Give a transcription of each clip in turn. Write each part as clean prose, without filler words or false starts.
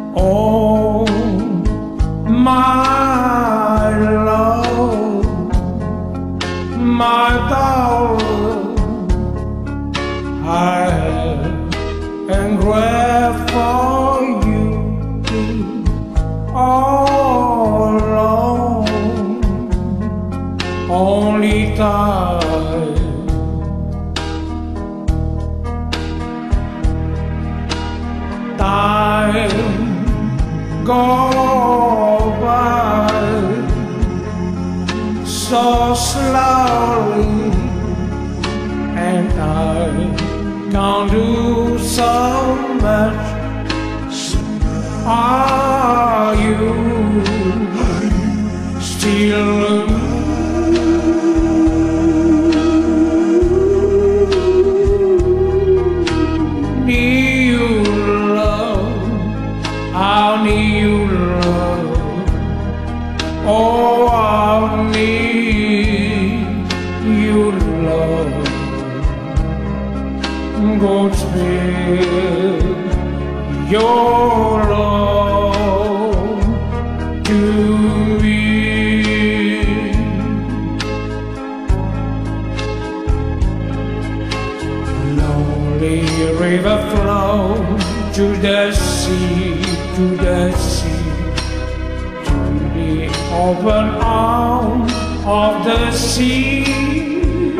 Oh, my love, my darling, I am grateful for you all alone. Only time go by so slowly, and I can't do so much. Are you still need you love? I need you love. Oh, I need you love. God spill your love to me. Lonely river flow to the sea, to the sea, to the open arm of the sea.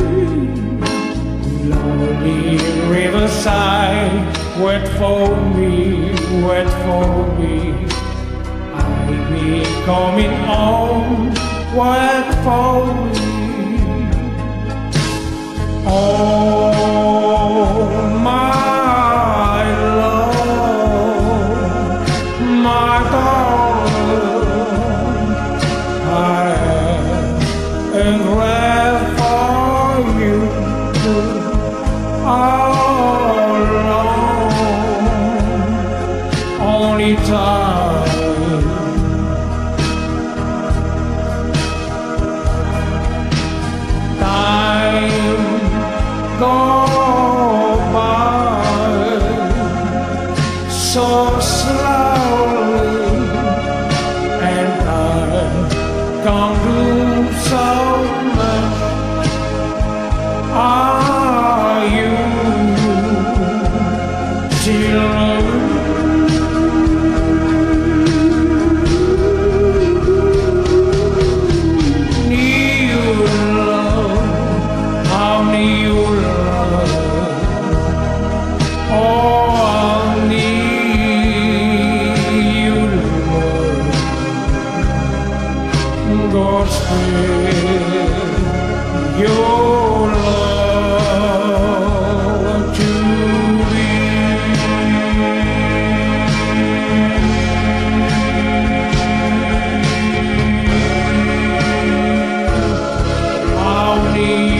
Lonely riverside, wait for me, wait for me. I be coming home, wait for me. Oh, my love, my darling, I am grateful for you all alone. Only time go by so slowly, and I can't do so much. Are you still need you love? I need you love. Oh, I need you love. God spill your love to me. I need